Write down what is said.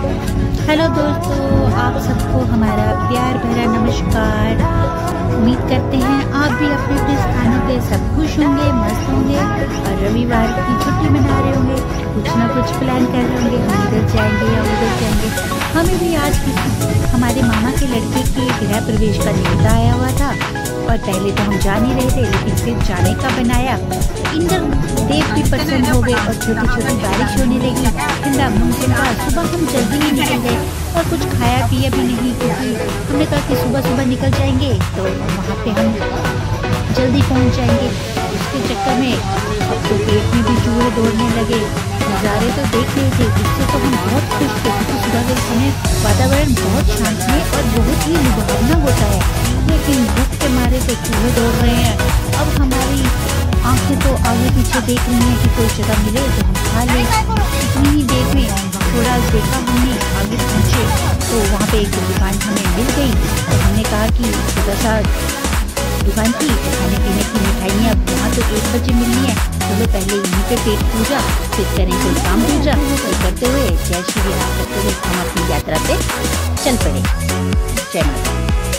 Hello दोस्तों, आप सबको हमारा प्यार भरा नमस्कार। उम्मीद करते हैं आप भी अपने अपने स्थानों पे सब खुश होंगे, मस्त होंगे और रविवार की छुट्टी मना रहे होंगे। कुछ ना कुछ प्लान कर रहे होंगे, हम इधर जाएंगे या उधर जाएंगे। हमें भी आज हमारे मामा के लड़के के गृह प्रवेश का न्योता आया हुआ था और पहले तो हम जा नहीं रहे थे, लेकिन फिर जाने का बनाया। इंद्र देव भी प्रसन्न हो गए और छोटी छोटी बारिश होने लगी। सुबह हम जल्दी ही निकल गए और कुछ खाया पिया भी नहीं, क्योंकि हमने कहा कि सुबह सुबह निकल जाएंगे तो वहाँ पे हम जल्दी पहुँच जाएंगे। उसके चक्कर में अब तो पेट में भी चूहे दौड़ने लगे। नज़ारे तो देख रहे थे, इससे तो हम बहुत खुश थे, क्योंकि सुबह के समय वातावरण बहुत शांत है और बहुत ही लुभावना होता है। लेकिन भूख के मारे तो चूहे दौड़ रहे हैं। अब हमारी आंखें तो आगे पीछे देख रही हैं कि कोई जगह मिले तो हम खा लें। इतनी ही देर में थोड़ा देखा हमने, आगे पहुँचे तो वहाँ पे एक दुकान हमें मिल गई। तो हमने कहा कि थोड़ा सा दुकान थी खाने पीने की मिठाइयाँ, वहाँ तो 1 बजे मिलनी है, चलो पहले यहीं पे पेट पूजा, फिर करें कोई काम पूजा। तो करते हुए जय श्री राम करते हुए हम अपनी यात्रा पे चल पड़े। जय माता।